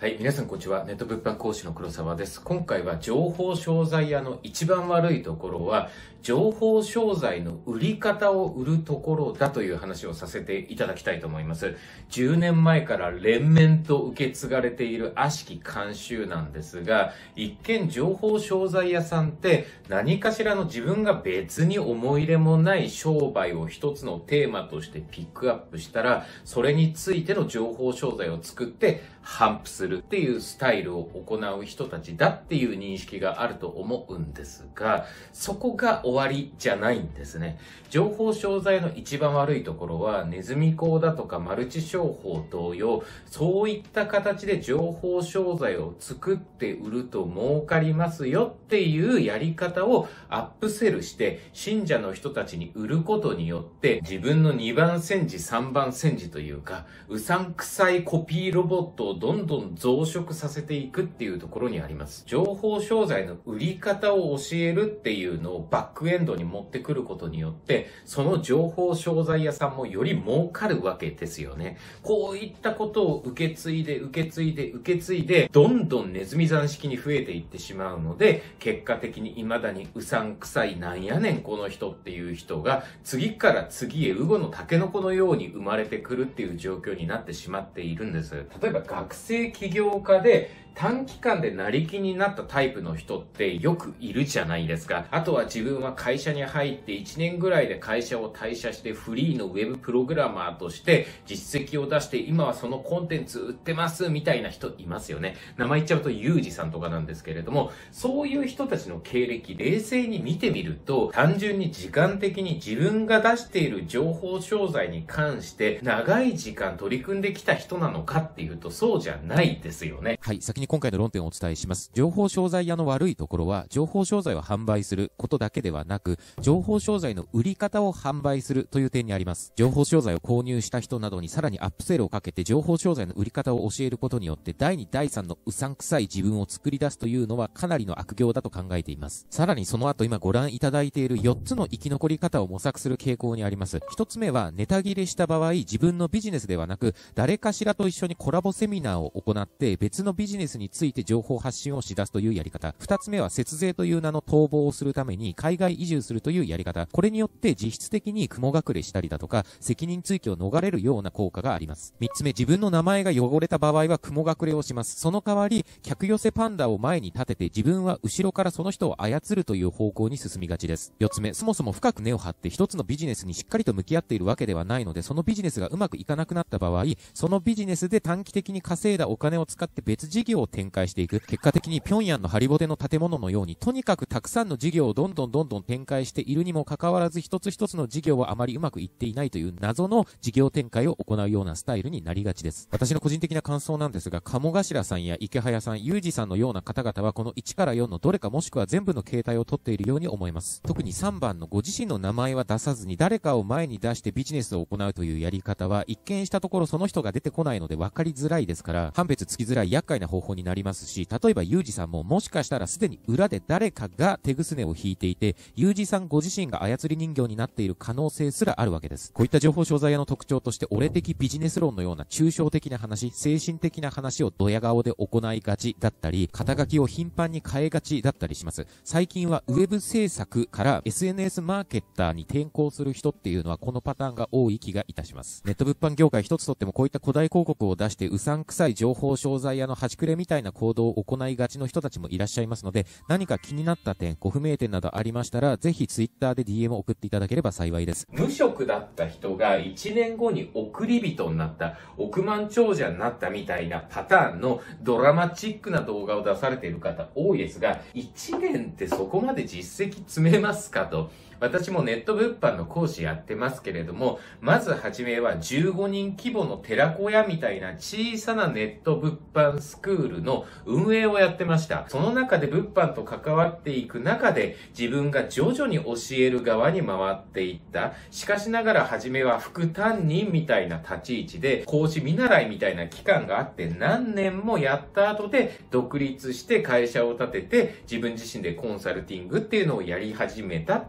はい、皆さんこんにちは。ネット物販講師の黒沢です。今回は情報商材屋の一番悪いところは、情報商材の売り方を売るところだという話をさせていただきたいと思います。10年前から連綿と受け継がれている悪しき慣習なんですが、一見情報商材屋さんって何かしらの自分が別に思い入れもない商売を一つのテーマとしてピックアップしたら、それについての情報商材を作って頒布するっていうスタイルを行う人たちだっていう認識があると思うんですが、そこが終わりじゃないんですね。情報商材の一番悪いところは、ネズミ講だとかマルチ商法同様、そういった形で情報商材を作って売ると儲かりますよっていうやり方をアップセルして、信者の人たちに売ることによって、自分の2番煎じ3番煎じというか、うさんくさいコピーロボットをどんどん増殖させていくっていうところにあります。情報商材の売り方を教えるっていうのをバックエンドに持ってくることによって、その情報商材屋さんもより儲かるわけですよね。こういったことを受け継いで、どんどんネズミ算式に増えていってしまうので、結果的に未だにうさんくさいなんやねんこの人っていう人が、次から次へウゴのタケノコのように生まれてくるっていう状況になってしまっているんです。例えば学生起業家で短期間で成り気になったタイプの人ってよくいるじゃないですか。あとは自分は会社に入って1年ぐらいで会社を退社してフリーのウェブプログラマーとして実績を出して今はそのコンテンツ売ってますみたいな人いますよね。名前言っちゃうとユージさんとかなんですけれども、そういう人たちの経歴冷静に見てみると、単純に時間的に自分が出している情報商材に関して長い時間取り組んできた人なのかっていうとそうじゃないですよね。 はい、先に今回の論点をお伝えします。情報商材屋の悪いところは、情報商材を販売することだけではなく、情報商材の売り方を販売するという点にあります。情報商材を購入した人などにさらにアップセルをかけて情報商材の売り方を教えることによって、第2、第3のうさんくさい自分を作り出すというのはかなりの悪行だと考えています。さらにその後今ご覧いただいている4つの生き残り方を模索する傾向にあります。1つ目は、ネタ切れした場合、自分のビジネスではなく、誰かしらと一緒にコラボセミナーを行って、別のビジネスについて情報発信をし出すというやり方。2つ目は節税という名の逃亡をするために海外移住するというやり方。これによって実質的に雲隠れしたりだとか、責任追及を逃れるような効果があります。3つ目、自分の名前が汚れた場合は雲隠れをします。その代わり、客寄せパンダを前に立てて自分は後ろからその人を操るという方向に進みがちです。4つ目、そもそも深く根を張って一つのビジネスにしっかりと向き合っているわけではないので、そのビジネスがうまくいかなくなった場合、そのビジネスで短期的に稼いだお金を使って別事業を展開していく。結果的に平壌のハリボテの建物のように、とにかくたくさんの事業をどんどん展開しているにもかかわらず、一つ一つの事業はあまりうまくいっていないという謎の事業展開を行うようなスタイルになりがちです。私の個人的な感想なんですが、鴨頭さんや池早さん、ゆうじさんのような方々はこの1から4のどれかもしくは全部の形態をとっているように思います。特に3番のご自身の名前は出さずに誰かを前に出してビジネスを行うというやり方は、一見したところその人が出てこないので分かりづらいですから、判別つきづらい厄介な方法になりますし、例えばゆうじさんももしかしたらすでに裏で誰かが手ぐすねを引いていて、ゆうじさんご自身が操り人形になっている可能性すらあるわけです。こういった情報商材屋の特徴として、俺的ビジネス論のような抽象的な話、精神的な話をドヤ顔で行いがちだったり、肩書きを頻繁に変えがちだったりします。最近はウェブ制作から SNS マーケッターに転向する人っていうのはこのパターンが多い気がいたします。ネット物販業界一つとってもこういった古代広告を出してうさんくさい情報商材屋の端くれみたいな行動を行いがちの人たちもいらっしゃいますので、何か気になった点、ご不明点などありましたら、ぜひツイッターで DM を送っていただければ幸いです。 無職だった人が1年後に億り人になった、億万長者になったみたいなパターンのドラマチックな動画を出されている方多いですが、1年ってそこまで実績積めますかと。私もネット物販の講師やってますけれども、まずはじめは15人規模の寺子屋みたいな小さなネット物販スクールの運営をやってました。その中で物販と関わっていく中で、自分が徐々に教える側に回っていった。しかしながらはじめは副担任みたいな立ち位置で、講師見習いみたいな期間があって何年もやった後で独立して会社を立てて、自分自身でコンサルティングっていうのをやり始めたっていう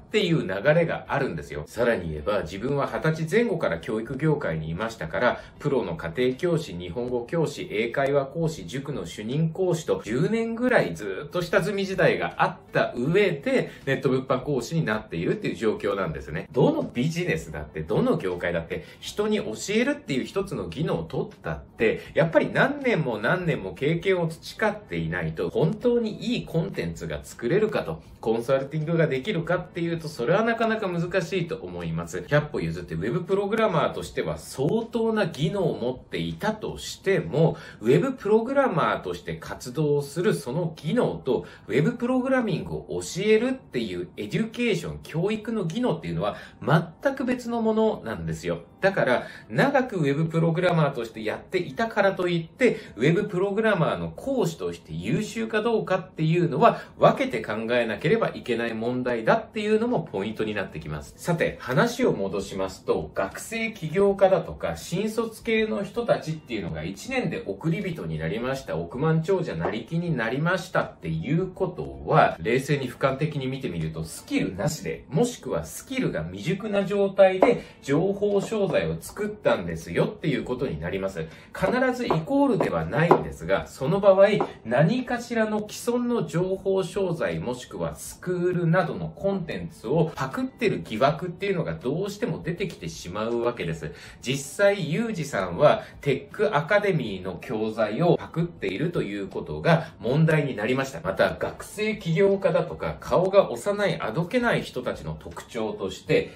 いう流れがあるんですよ。さらに言えば、自分は20歳前後から教育業界にいましたから、プロの家庭教師、日本語教師、英会話講師、塾の主任講師と10年ぐらいずっと下積み時代があった上で、ネット物販講師になっているっていう状況なんですね。どのビジネスだって、どの業界だって、人に教えるっていう一つの技能を取ったって、やっぱり何年も何年も経験を培っていないと、本当にいいコンテンツが作れるかと、コンサルティングができるかっていうと、それはなかなか難しいと思います。100歩譲ってウェブプログラマーとしては相当な技能を持っていたとしても、ウェブプログラマーとして活動するその技能と、ウェブプログラミングを教えるっていうエデュケーション、教育の技能っていうのは全く別のものなんですよ。だから、長くウェブプログラマーとしてやっていたからといって、ウェブプログラマーの講師として優秀かどうかっていうのは分けて考えなければいけない問題だっていうのもポイントになってきます。さて、話を戻しますと、学生起業家だとか、新卒系の人たちっていうのが1年で億り人になりました、億万長者なりきになりましたっていうことは、冷静に俯瞰的に見てみると、スキルなしで、もしくはスキルが未熟な状態で、情報商材を作ったんですよっていうことになります。必ずイコールではないんですが、その場合、何かしらの既存の情報商材もしくはスクールなどのコンテンツをパクってる疑惑っていうのがどうしても出てきてしまうわけです。実際、ユージさんはテックアカデミーの教材をパクっているということが問題になりました。また、学生起業家だとか、顔が幼いあどけない人たちの特徴として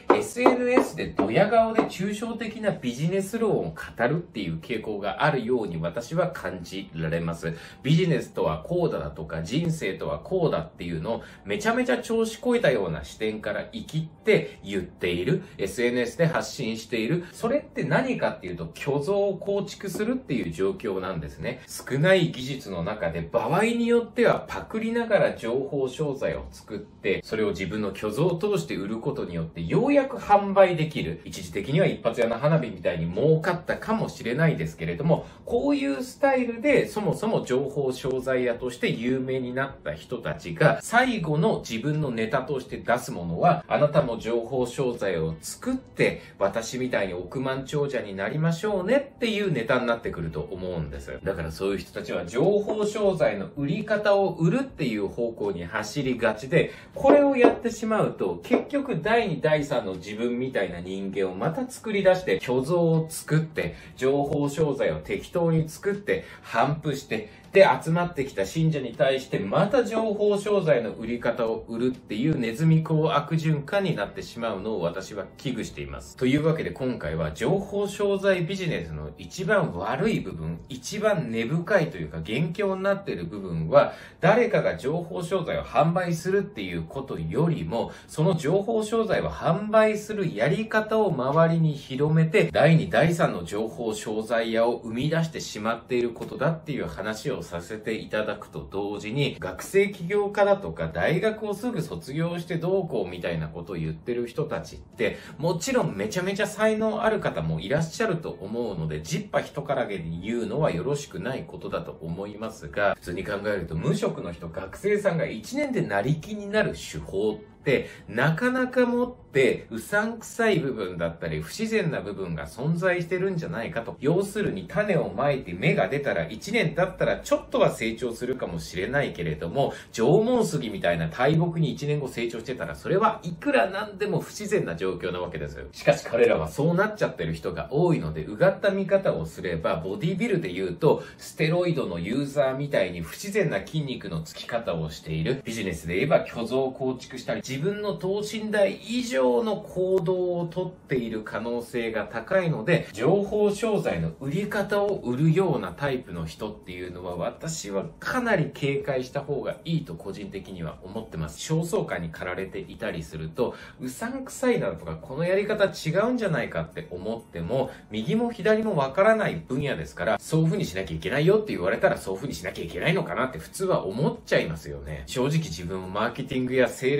、SNS でドヤ顔で抽象的なビジネス論を語るっていう傾向があるように私は感じられます。ビジネスとはこうだとか、人生とはこうだっていうのをめちゃめちゃ調子こいたような視点から生きって言っている、SNS で発信している。それって何かっていうと、虚像を構築するっていう状況なんですね。少ない技術の中で場合によってはパクりながら情報商材を作って、それを自分の虚像を通して売ることによってようやく販売できる。一時的には一発屋の花火みたいに儲かったかもしれないですけれども、こういうスタイルでそもそも情報商材屋として有名になった人たちが最後の自分のネタとして出すものは、あなたも情報商材を作って私みたいに億万長者になりましょうねっていうネタになってくると思うんです。だからそういう人たちは情報商材の売り方を売るっていう方向に走りがちで、これをやってしまうと結局第2第3の自分みたいな人間をまた作り出して虚像を作って情報商材を適当に作って反布してで集まってきた信者に対してまた情報商材の売り方を売るっていうネズミ講悪循環になってしまうのを私は危惧しています。というわけで今回は情報商材ビジネスの一番悪い部分、一番根深いというか元凶になっている部分は、誰かが情報商材を販売するっていうことよりも、その情報商材を販売するやり方を周りに広めて第2第3の情報商材屋を生み出してしまっていることだっていう話をさせていただくと同時に、学生起業家だとか大学をすぐ卒業してどうこうみたいなことを言ってる人たちってもちろんめちゃめちゃ才能ある方もいらっしゃると思うので、ジッパ一からげに言うのはよろしくないことだと思いますが、普通に考えると無職の人、学生さんが1年でなりきになる手法ってなかなかもってうさんくさい部分だったり不自然な部分が存在してるんじゃないかと。要するに種をまいて芽が出たら1年経ったらちょっとは成長するかもしれないけれども、縄文杉みたいな大木に1年後成長してたらそれはいくらなんでも不自然な状況なわけですよ。しかし彼らはそうなっちゃってる人が多いので、うがった見方をすればボディビルで言うとステロイドのユーザーみたいに不自然な筋肉のつき方をしている。ビジネスで言えば虚像を構築したり自分の等身大以上の行動をとっている可能性が高いので、情報商材の売り方を売るようなタイプの人っていうのは私はかなり警戒した方がいいと個人的には思ってます。焦燥感に駆られていたりするとうさんくさいなとかこのやり方違うんじゃないかって思っても右も左もわからない分野ですから、そういう風にしなきゃいけないよって言われたらそういう風にしなきゃいけないのかなって普通は思っちゃいますよね。正直自分もマーケティングやセールスのテ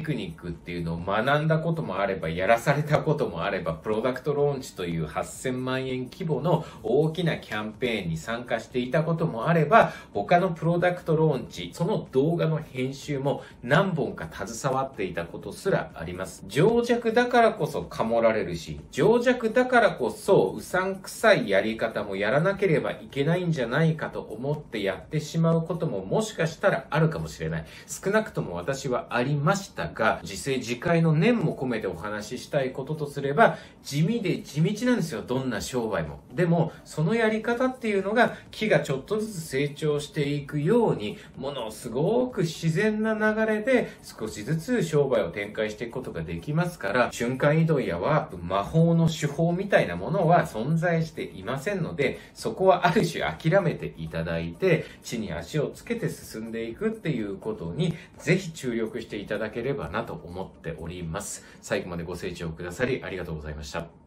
クニックっていうのを学んだこともあれば、やらされたこともあれば、プロダクトローンチという8000万円規模の大きなキャンペーンに参加していたこともあれば、他のプロダクトローンチ、その動画の編集も何本か携わっていたことすらあります。情弱だからこそかもられるし、情弱だからこそうさんくさいやり方もやらなければいけないんじゃないかと思ってやってしまうことももしかしたらあるかもしれない。少なくとも私はありましたが、自制自戒の念も込めてお話ししたいこととすれば、地味で地道なんですよ、どんな商売も。でも、そのやり方っていうのが木がちょっとずつ成長していくように、ものすごく自然な流れで少しずつ商売を展開していくことができますから、瞬間移動やワープ、魔法の手法みたいなものは存在していませんので、そこはある種諦めていただいて、地に足をつけて進んでいくっていうことに、ぜひ注力していただければなと思っております。最後までご清聴くださりありがとうございました。